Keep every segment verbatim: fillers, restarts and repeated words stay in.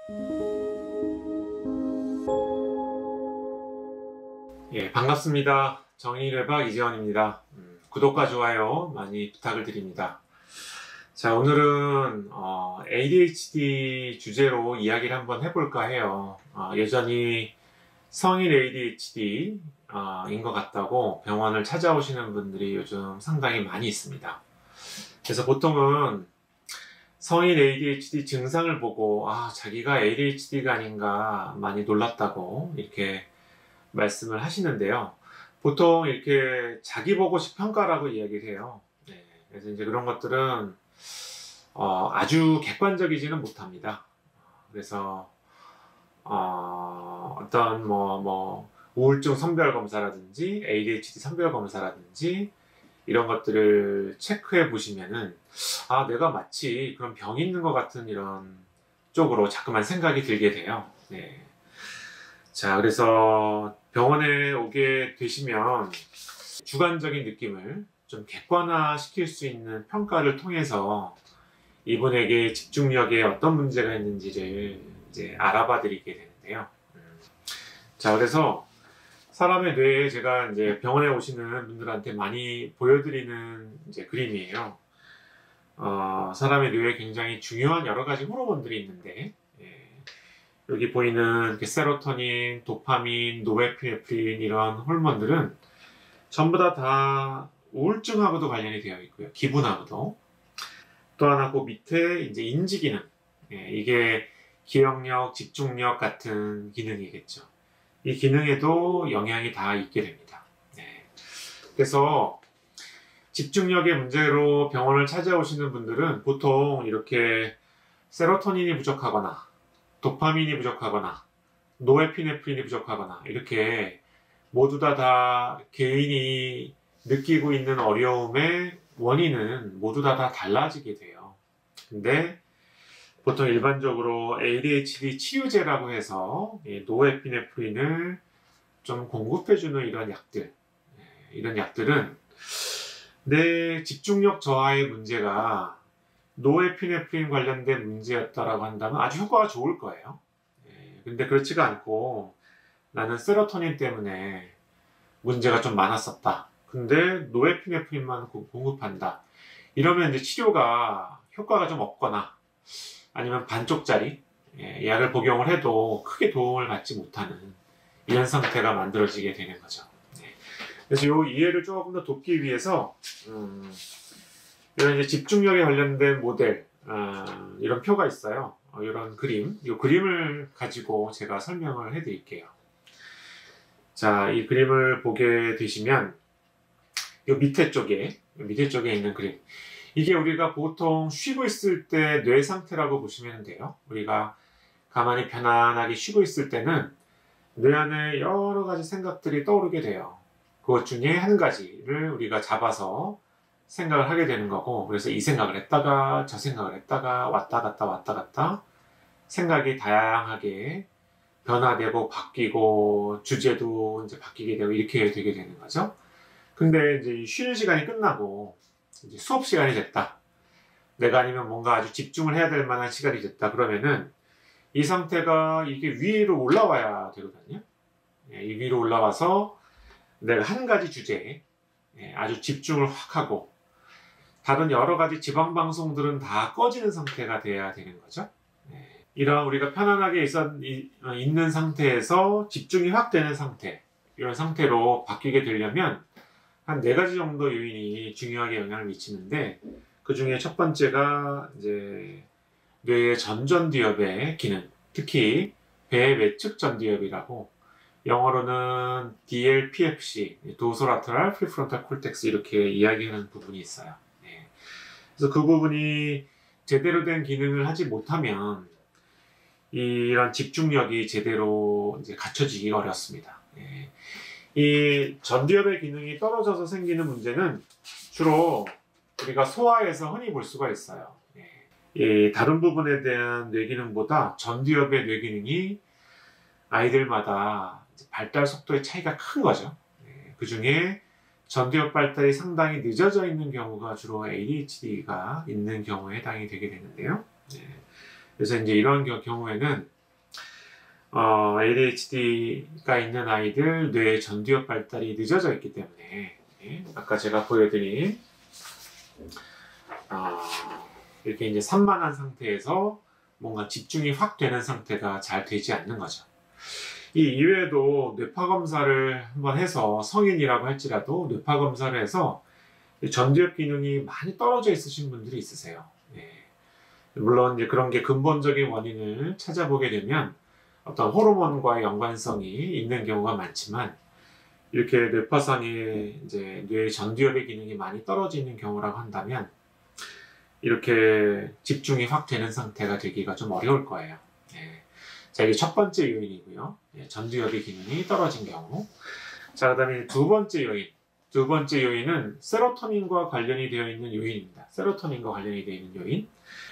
예, 반갑습니다. 정의래박 이재원입니다. 음, 구독과 좋아요 많이 부탁을 드립니다. 자, 오늘은 어, 에이디에이치디 주제로 이야기를 한번 해볼까 해요. 어, 여전히 성인 에이디에이치디인 어, 것 같다고 병원을 찾아오시는 분들이 요즘 상당히 많이 있습니다. 그래서 보통은 성인 에이디에이치디 증상을 보고 아, 자기가 에이디에이치디가 아닌가 많이 놀랐다고 이렇게 말씀을 하시는데요. 보통 이렇게 자기 보고식 평가라고 이야기를 해요. 네, 그래서 이제 그런 것들은 어, 아주 객관적이지는 못합니다. 그래서 어, 어떤 뭐, 뭐 우울증 선별 검사라든지 에이디에이치디 선별 검사라든지 이런 것들을 체크해 보시면은 아, 내가 마치 그런 병이 있는 것 같은 이런 쪽으로 자꾸만 생각이 들게 돼요. 네. 자, 그래서 병원에 오게 되시면 주관적인 느낌을 좀 객관화 시킬 수 있는 평가를 통해서 이분에게 집중력에 어떤 문제가 있는지를 이제 알아봐 드리게 되는데요. 음. 자, 그래서 사람의 뇌에 제가 이제 병원에 오시는 분들한테 많이 보여드리는 이제 그림이에요. 어, 사람의 뇌에 굉장히 중요한 여러 가지 호르몬들이 있는데, 여기 보이는 세로토닌, 도파민, 노에피네프린 이런 호르몬들은 전부 다, 다 우울증하고도 관련이 되어 있고요. 기분하고도. 또 하나 그 밑에 이제 인지 기능. 예, 이게 기억력, 집중력 같은 기능이겠죠. 이 기능에도 영향이 다 있게 됩니다. 네. 그래서 집중력의 문제로 병원을 찾아오시는 분들은 보통 이렇게 세로토닌이 부족하거나 도파민이 부족하거나 노에피네프린이 부족하거나 이렇게 모두 다, 다 개인이 느끼고 있는 어려움의 원인은 모두 다, 다 달라지게 돼요. 근데 보통 일반적으로 에이디에이치디 치유제라고 해서 노에피네프린을 좀 공급해주는 이런 약들, 이런 약들은 내 집중력 저하의 문제가 노에피네프린 관련된 문제였다라고 한다면 아주 효과가 좋을 거예요. 예, 근데 그렇지가 않고 나는 세로토닌 때문에 문제가 좀 많았었다. 근데 노에피네프린만 공급한다. 이러면 이제 치료가 효과가 좀 없거나 아니면 반쪽짜리 예, 약을 복용을 해도 크게 도움을 받지 못하는 이런 상태가 만들어지게 되는 거죠. 예, 그래서 이 이해를 조금 더 돕기 위해서 음, 이런 이제 집중력에 관련된 모델, 어, 이런 표가 있어요. 어, 이런 그림, 이 그림을 가지고 제가 설명을 해드릴게요. 자, 이 그림을 보게 되시면, 이 밑에 쪽에, 밑에 쪽에 있는 그림. 이게 우리가 보통 쉬고 있을 때 뇌 상태라고 보시면 돼요. 우리가 가만히 편안하게 쉬고 있을 때는 뇌 안에 여러 가지 생각들이 떠오르게 돼요. 그것 중에 한 가지를 우리가 잡아서 생각을 하게 되는 거고, 그래서 이 생각을 했다가 저 생각을 했다가 왔다 갔다 왔다 갔다 생각이 다양하게 변화되고 바뀌고 주제도 이제 바뀌게 되고 이렇게 되게 되는 거죠. 근데 이제 쉬는 시간이 끝나고 이제 수업 시간이 됐다. 내가 아니면 뭔가 아주 집중을 해야 될 만한 시간이 됐다. 그러면은 이 상태가 이게 위로 올라와야 되거든요. 이 위로 올라와서 내가 한 가지 주제에 아주 집중을 확 하고 다른 여러 가지 지방 방송들은 다 꺼지는 상태가 돼야 되는 거죠. 네. 이런 우리가 편안하게 있어, 이, 어, 있는 상태에서 집중이 확 되는 상태, 이런 상태로 바뀌게 되려면 한 네 가지 정도 요인이 중요하게 영향을 미치는데 그 중에 첫 번째가 이제 뇌의 전전두엽의 기능, 특히 배 외측 전두엽이라고 영어로는 디엘피에프씨, 도소라테럴 프리프론탈 콜텍스 이렇게 이야기하는 부분이 있어요. 그래서 그 부분이 제대로 된 기능을 하지 못하면 이런 집중력이 제대로 이제 갖춰지기가 어렵습니다. 예. 이 전두엽의 기능이 떨어져서 생기는 문제는 주로 우리가 소아에서 흔히 볼 수가 있어요. 예. 이 다른 부분에 대한 뇌기능보다 전두엽의 뇌기능이 아이들마다 발달 속도의 차이가 큰 거죠. 예. 그 중에 전두엽 발달이 상당히 늦어져 있는 경우가 주로 에이디에이치디가 있는 경우에 해당이 되게 되는데요. 네. 그래서 이제 이런 경우에는 어, 에이디에이치디가 있는 아이들 뇌의 전두엽 발달이 늦어져 있기 때문에 예, 아까 제가 보여드린 어, 이렇게 이제 산만한 상태에서 뭔가 집중이 확 되는 상태가 잘 되지 않는 거죠. 이 이외에도 뇌파 검사를 한번 해서 성인이라고 할지라도 뇌파 검사를 해서 전두엽 기능이 많이 떨어져 있으신 분들이 있으세요. 예. 물론 이제 그런 게 근본적인 원인을 찾아보게 되면 어떤 호르몬과의 연관성이 있는 경우가 많지만 이렇게 뇌파상에 이제 뇌의 전두엽의 기능이 많이 떨어져 있는 경우라고 한다면 이렇게 집중이 확 되는 상태가 되기가 좀 어려울 거예요. 예. 자, 이게 첫 번째 요인이고요. 예, 전두엽의 기능이 떨어진 경우. 자, 그 다음에 두 번째 요인. 두 번째 요인은 세로토닌과 관련이 되어 있는 요인입니다. 세로토닌과 관련이 되어 있는 요인.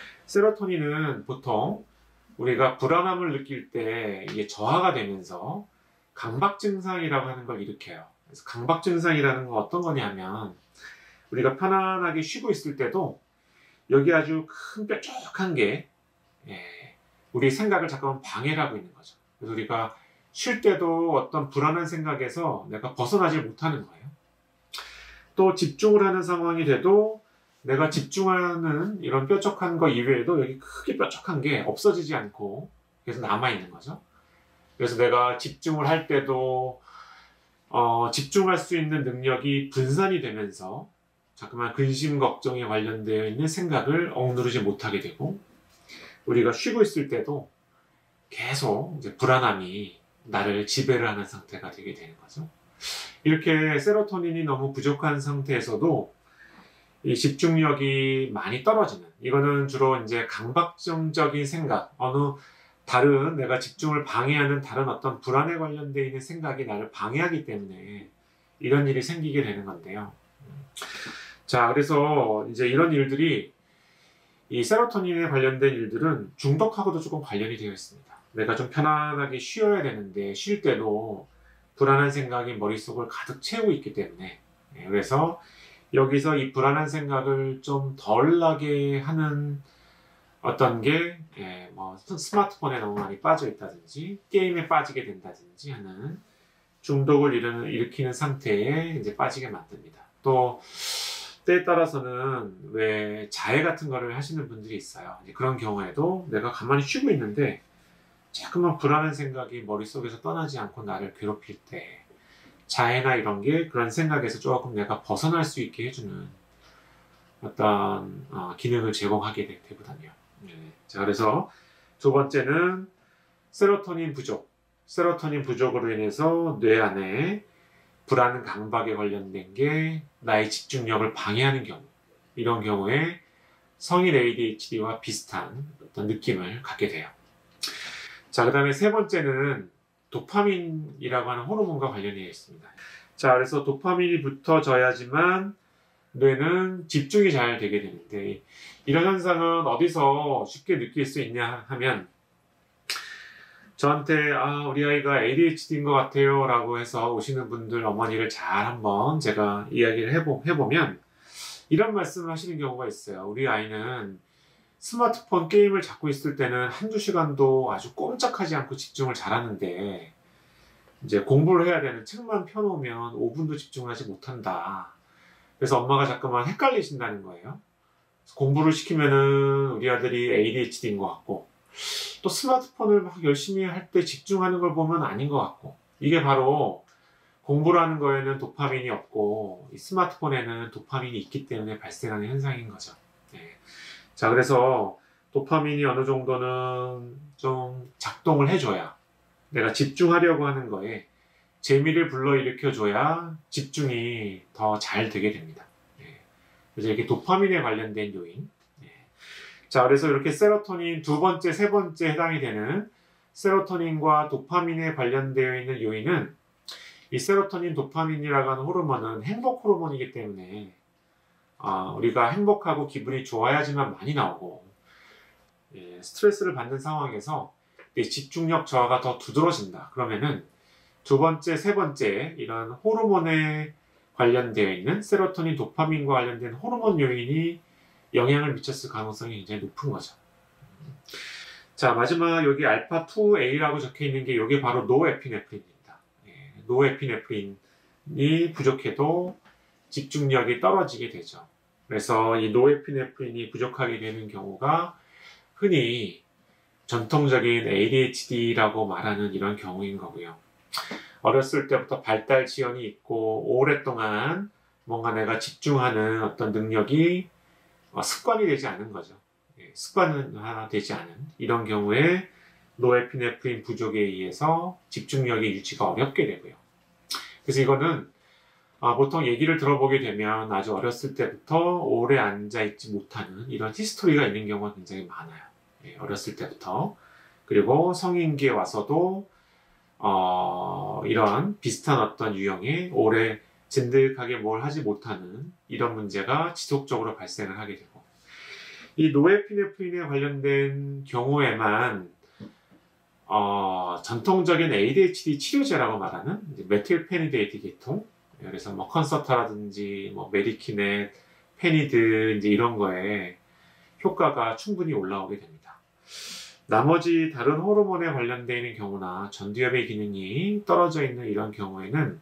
세로토닌은 보통 우리가 불안함을 느낄 때 이게 저하가 되면서 강박 증상이라고 하는 걸 일으켜요. 그래서 강박 증상이라는 건 어떤 거냐면 우리가 편안하게 쉬고 있을 때도 여기 아주 큰 뾰족한 게 예, 우리 생각을 잠깐만 방해를 하고 있는 거죠. 그래서 우리가 쉴 때도 어떤 불안한 생각에서 내가 벗어나지 못하는 거예요. 또 집중을 하는 상황이 돼도 내가 집중하는 이런 뾰족한 거 이외에도 여기 크게 뾰족한 게 없어지지 않고 계속 남아있는 거죠. 그래서 내가 집중을 할 때도 어, 집중할 수 있는 능력이 분산이 되면서 자꾸만 근심 걱정에 관련되어 있는 생각을 억누르지 못하게 되고 우리가 쉬고 있을 때도 계속 이제 불안함이 나를 지배를 하는 상태가 되게 되는 거죠. 이렇게 세로토닌이 너무 부족한 상태에서도 이 집중력이 많이 떨어지는, 이거는 주로 이제 강박증적인 생각, 어느 다른 내가 집중을 방해하는 다른 어떤 불안에 관련되어 있는 생각이 나를 방해하기 때문에 이런 일이 생기게 되는 건데요. 자, 그래서 이제 이런 일들이 이 세로토닌에 관련된 일들은 중독하고도 조금 관련이 되어 있습니다. 내가 좀 편안하게 쉬어야 되는데 쉴 때도 불안한 생각이 머릿속을 가득 채우고 있기 때문에 그래서 여기서 이 불안한 생각을 좀 덜 나게 하는 어떤 게, 예, 뭐, 스마트폰에 너무 많이 빠져 있다든지, 게임에 빠지게 된다든지 하는 중독을 일으키는, 일으키는 상태에 이제 빠지게 만듭니다. 또, 때에 따라서는 왜 자해 같은 거를 하시는 분들이 있어요. 이제 그런 경우에도 내가 가만히 쉬고 있는데, 자꾸만 불안한 생각이 머릿속에서 떠나지 않고 나를 괴롭힐 때, 자해나 이런 게 그런 생각에서 조금 내가 벗어날 수 있게 해주는 어떤 어, 기능을 제공하게 되거든요. 네. 자, 그래서 두 번째는 세로토닌 부족. 세로토닌 부족으로 인해서 뇌 안에 불안, 강박에 관련된 게 나의 집중력을 방해하는 경우, 이런 경우에 성인 에이디에이치디와 비슷한 어떤 느낌을 갖게 돼요. 자, 그 다음에 세 번째는 도파민이라고 하는 호르몬과 관련이 있습니다. 자, 그래서 도파민이 붙어져야지만 뇌는 집중이 잘 되게 되는데 이런 현상은 어디서 쉽게 느낄 수 있냐 하면 저한테 아, 우리 아이가 에이디에이치디인 것 같아요 라고 해서 오시는 분들 어머니를 잘 한번 제가 이야기를 해보, 해보면 이런 말씀을 하시는 경우가 있어요. 우리 아이는 스마트폰 게임을 잡고 있을 때는 한두 시간도 아주 꼼짝하지 않고 집중을 잘하는데 이제 공부를 해야 되는 책만 펴놓으면 오 분도 집중을 하지 못한다. 그래서 엄마가 자꾸만 헷갈리신다는 거예요. 공부를 시키면은 우리 아들이 에이디에이치디인 것 같고 또 스마트폰을 막 열심히 할 때 집중하는 걸 보면 아닌 것 같고 이게 바로 공부를 하는 거에는 도파민이 없고 이 스마트폰에는 도파민이 있기 때문에 발생하는 현상인 거죠. 네. 자, 그래서 도파민이 어느 정도는 좀 작동을 해줘야 내가 집중하려고 하는 거에 재미를 불러일으켜줘야 집중이 더 잘 되게 됩니다. 네. 그래서 이렇게 도파민에 관련된 요인. 네. 자, 그래서 이렇게 세로토닌 두 번째, 세 번째 해당이 되는 세로토닌과 도파민에 관련되어 있는 요인은 이 세로토닌, 도파민이라고 하는 호르몬은 행복 호르몬이기 때문에 어, 우리가 행복하고 기분이 좋아야지만 많이 나오고 예, 스트레스를 받는 상황에서 집중력 저하가 더 두드러진다. 그러면은 두 번째, 세 번째 이런 호르몬에 관련되어 있는 세로토닌, 도파민과 관련된 호르몬 요인이 영향을 미쳤을 가능성이 굉장히 높은 거죠. 자, 마지막 여기 알파 투 에이라고 적혀 있는 게 이게 바로 노에피네프린입니다. 예, 노에피네프린이 부족해도 집중력이 떨어지게 되죠. 그래서 이 노에피네프린이 부족하게 되는 경우가 흔히 전통적인 에이디에이치디라고 말하는 이런 경우인 거고요. 어렸을 때부터 발달 지연이 있고 오랫동안 뭔가 내가 집중하는 어떤 능력이 습관이 되지 않은 거죠. 습관화되지 않은 이런 경우에 노에피네프린 부족에 의해서 집중력의 유지가 어렵게 되고요. 그래서 이거는 보통 얘기를 들어보게 되면 아주 어렸을 때부터 오래 앉아있지 못하는 이런 히스토리가 있는 경우가 굉장히 많아요. 어렸을 때부터. 그리고 성인기에 와서도 어, 이런 비슷한 어떤 유형의 오래 진득하게 뭘 하지 못하는 이런 문제가 지속적으로 발생을 하게 되고, 이 노에피네프린에 관련된 경우에만 어, 전통적인 에이디에이치디 치료제라고 말하는 메틸페니데이트 계통, 그래서 뭐 컨서타라든지 뭐 메디키넷, 페니드 이제 이런 거에 효과가 충분히 올라오게 됩니다. 나머지 다른 호르몬에 관련되어 있는 경우나 전두엽의 기능이 떨어져 있는 이런 경우에는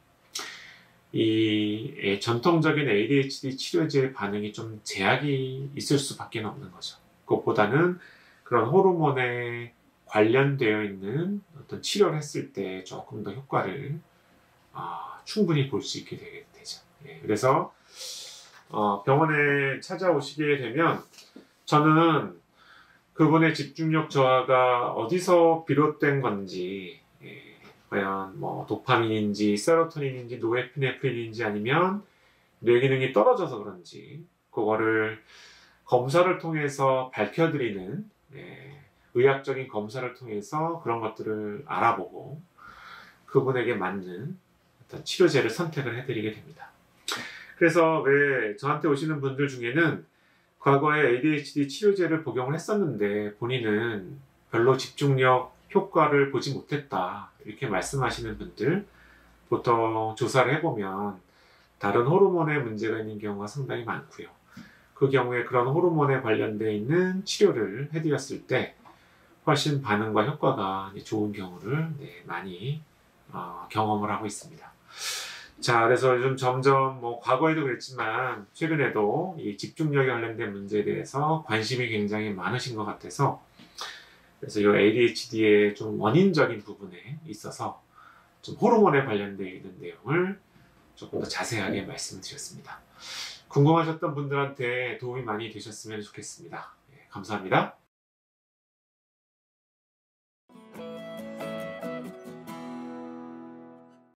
이 전통적인 에이디에이치디 치료제의 반응이 좀 제약이 있을 수밖에 없는 거죠. 그것보다는 그런 호르몬에 관련되어 있는 어떤 치료를 했을 때 조금 더 효과를 어, 충분히 볼 수 있게 되죠. 예, 그래서 어, 병원에 찾아오시게 되면 저는 그분의 집중력 저하가 어디서 비롯된 건지, 예, 과연 뭐 도파민인지 세로토닌인지 노에피네프린인지 아니면 뇌기능이 떨어져서 그런지 그거를 검사를 통해서 밝혀드리는, 예, 의학적인 검사를 통해서 그런 것들을 알아보고 그분에게 맞는 어떤 치료제를 선택을 해드리게 됩니다. 그래서 왜 저한테 오시는 분들 중에는 과거에 에이디에이치디 치료제를 복용을 했었는데 본인은 별로 집중력 효과를 보지 못했다 이렇게 말씀하시는 분들, 보통 조사를 해보면 다른 호르몬에 문제가 있는 경우가 상당히 많고요. 그 경우에 그런 호르몬에 관련되어 있는 치료를 해드렸을 때 훨씬 반응과 효과가 좋은 경우를 네, 많이 어, 경험을 하고 있습니다. 자, 그래서 요즘 점점 뭐 과거에도 그랬지만 최근에도 이 집중력에 관련된 문제에 대해서 관심이 굉장히 많으신 것 같아서, 그래서 이 에이디에이치디의 좀 원인적인 부분에 있어서 좀 호르몬에 관련되어 있는 내용을 조금 더 자세하게 말씀드렸습니다. 궁금하셨던 분들한테 도움이 많이 되셨으면 좋겠습니다. 네, 감사합니다.